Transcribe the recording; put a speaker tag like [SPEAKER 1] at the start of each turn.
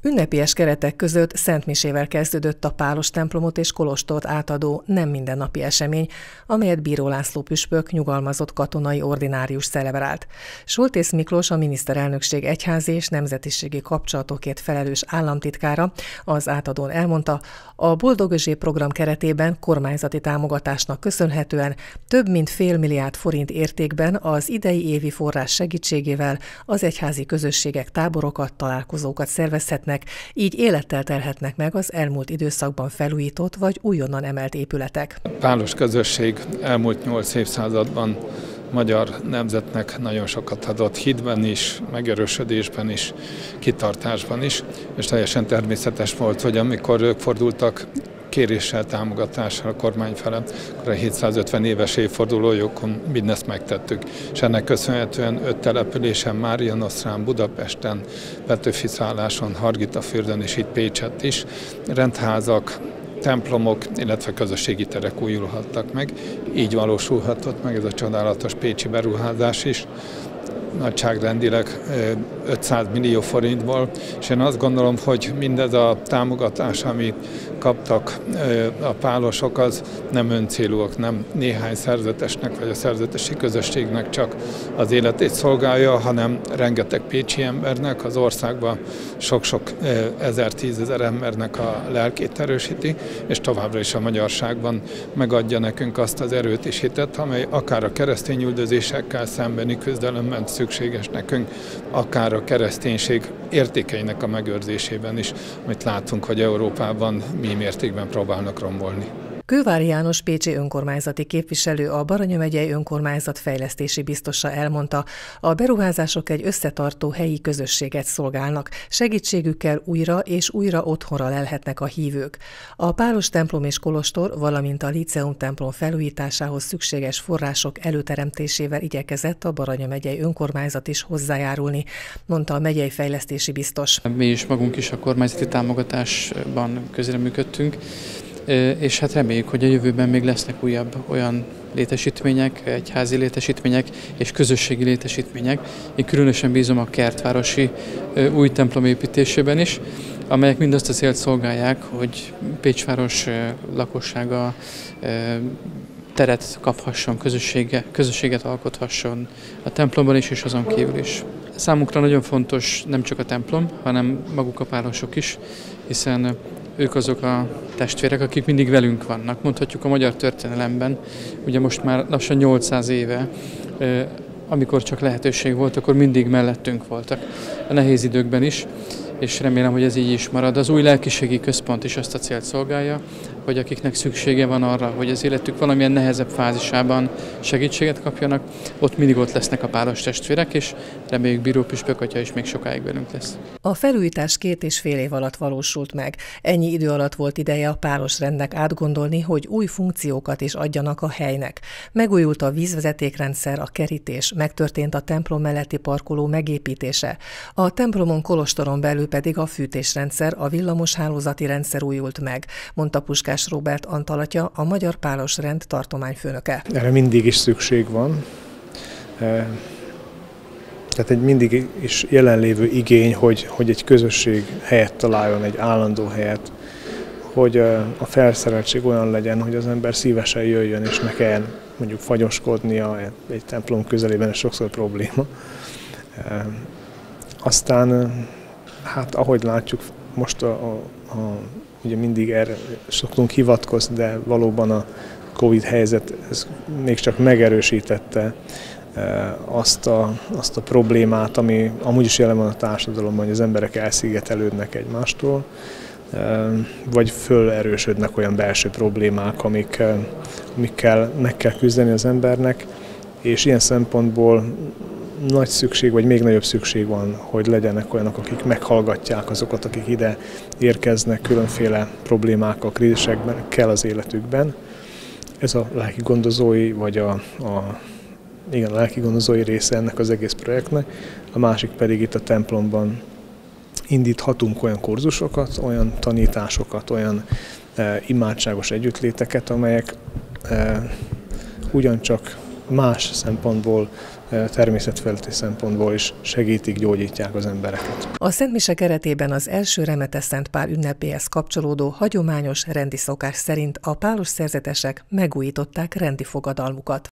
[SPEAKER 1] Ünnepélyes keretek között szentmisével kezdődött a Pálos templomot és kolostort átadó nem mindennapi esemény, amelyet Bíró László püspök nyugalmazott katonai ordinárius celebrált. Soltész Miklós, a miniszterelnökség egyházi és nemzetiségi kapcsolatokért felelős államtitkára az átadón elmondta, a Boldog-Özséb program keretében kormányzati támogatásnak köszönhetően több mint fél milliárd forint értékben az idei évi forrás segítségével az egyházi közösségek táborokat, találkozókat szervezhetnek, így élettel telhetnek meg az elmúlt időszakban felújított vagy újonnan emelt épületek.
[SPEAKER 2] A pálos közösség elmúlt 8 évszázadban magyar nemzetnek nagyon sokat adott hitben is, megerősödésben is, kitartásban is, és teljesen természetes volt, hogy amikor ők fordultak kéréssel, támogatással a kormány fele, akkor a 750 éves évfordulójukon mindezt megtettük. És ennek köszönhetően 5 településen, Mária Nosztrán, Budapesten, Petőfi-Szálláson, Hargitafürdön és itt Pécsett is rendházak, templomok, illetve közösségi terek újulhattak meg. Így valósulhatott meg ez a csodálatos pécsi beruházás is, nagyságrendileg 500 millió forintból, és én azt gondolom, hogy mindez a támogatás, amit kaptak a pálosok, az nem öncélúak, nem néhány szerzetesnek vagy a szerzetesi közösségnek csak az életét szolgálja, hanem rengeteg pécsi embernek, az országban sok-sok ezer, tízezer embernek a lelkét erősíti, és továbbra is a magyarságban megadja nekünk azt az erőt és hitet, amely akár a keresztény üldözésekkel szembeni küzdelemben szükséges nekünk, akár a kereszténység értékeinek a megőrzésében is, amit látunk, hogy Európában mi mértékben próbálnak rombolni.
[SPEAKER 1] Kővári János pécsi önkormányzati képviselő, a Baranya megyei önkormányzat fejlesztési biztosa elmondta, a beruházások egy összetartó helyi közösséget szolgálnak, segítségükkel újra és újra otthonra lelhetnek a hívők. A Pálos templom és kolostor, valamint a Líceum templom felújításához szükséges források előteremtésével igyekezett a Baranya megyei önkormányzat is hozzájárulni, mondta a megyei fejlesztési biztos.
[SPEAKER 3] Mi is magunk is a kormányzati támogatásban közreműködtünk, és hát reméljük, hogy a jövőben még lesznek újabb olyan létesítmények, egyházi létesítmények és közösségi létesítmények. Én különösen bízom a kertvárosi új templom építésében is, amelyek mindazt a célt szolgálják, hogy Pécsváros lakossága teret kaphasson, közösséget alkothasson a templomban is és azon kívül is. Számunkra nagyon fontos nem csak a templom, hanem maguk a pálosok is, hiszen ők azok a testvérek, akik mindig velünk vannak. Mondhatjuk a magyar történelemben, ugye most már lassan 800 éve, amikor csak lehetőség volt, akkor mindig mellettünk voltak, a nehéz időkben is, és remélem, hogy ez így is marad. Az új lelkiségi központ is azt a célt szolgálja, hogy akiknek szüksége van arra, hogy az életük valamilyen nehezebb fázisában segítséget kapjanak, ott mindig ott lesznek a pálos testvérek, és reméljük Bíró püspök atya is még sokáig velünk lesz.
[SPEAKER 1] A felújítás 2,5 év alatt valósult meg. Ennyi idő alatt volt ideje a pálosrendnek átgondolni, hogy új funkciókat is adjanak a helynek. Megújult a vízvezetékrendszer, a kerítés, megtörtént a templom melletti parkoló megépítése. A templomon kolostoron belül pedig a fűtésrendszer, a villamoshálózati rendszer újult meg, mondta Puskás Róbert Antal-atya, a Magyar Pálosrend tartományfőnöke.
[SPEAKER 4] Erre mindig is szükség van. Tehát egy mindig is jelenlévő igény, hogy egy közösség helyet találjon, egy állandó helyet, hogy a felszereltség olyan legyen, hogy az ember szívesen jöjjön, és ne kelljen mondjuk fagyoskodnia egy templom közelében, ez sokszor probléma. Aztán, hát ahogy látjuk, most ugye mindig erre szoktunk hivatkozni, de valóban a Covid helyzet ez még csak megerősítette azt a problémát, ami amúgy is jelen van a társadalomban, hogy az emberek elszigetelődnek egymástól, vagy fölerősödnek olyan belső problémák, amikkel meg kell küzdeni az embernek, és ilyen szempontból nagy szükség, vagy még nagyobb szükség van, hogy legyenek olyanok, meghallgatják azokat, akik ide érkeznek különféle problémákkal, krízisekkel az életükben. Ez a lelki gondozói, vagy a lelki gondozói része ennek az egész projektnek. A másik pedig itt a templomban indíthatunk olyan kurzusokat, olyan tanításokat, olyan imádságos együttléteket, amelyek ugyancsak más szempontból, természetfeletti szempontból is segítik, gyógyítják az embereket.
[SPEAKER 1] A szentmise keretében az első Remete Szent Pál ünnepéhez kapcsolódó hagyományos rendi szokás szerint a pálos szerzetesek megújították rendi fogadalmukat.